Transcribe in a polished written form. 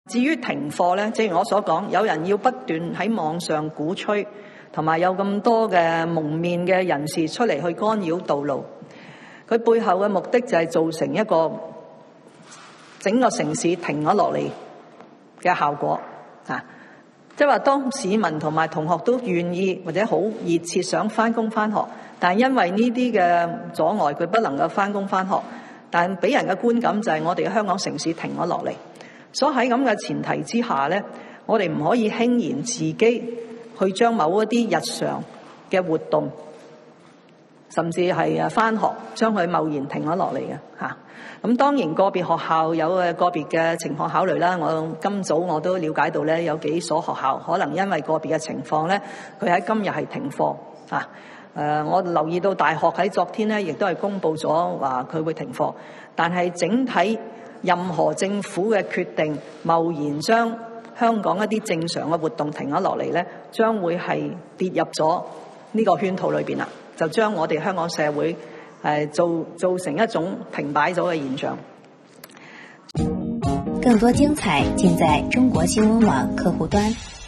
至於停課呢，正如我所講，有人要不斷喺網上鼓吹，同埋有咁多嘅蒙面嘅人士出嚟去干擾道路，佢背後嘅目的就係造成一個整個城市停咗落嚟嘅效果啊！即係話，當市民同埋同學都願意或者好熱切想返工返學，但係因為呢啲嘅阻礙，佢不能夠返工返學，但俾人嘅觀感就係我哋嘅香港城市停咗落嚟。所以喺咁嘅前提之下呢，我哋唔可以輕言自己去將某一啲日常嘅活動，甚至係返學，將佢貿然停咗落嚟嘅嚇。咁當然個別學校有個別嘅情況考慮啦。我今早我都了解到咧，有幾所學校可能因為個別嘅情況咧，佢喺今日係停課啊。我留意到大學喺昨天咧，亦都係公布咗話佢會停課。但係整體任何政府嘅決定，貿然將香港一啲正常嘅活動停咗落嚟咧，將會係跌入咗呢個圈套裏邊啦，就將我哋香港社會造成一種停擺咗嘅現象。 更多精彩盡在中國新聞網客戶端。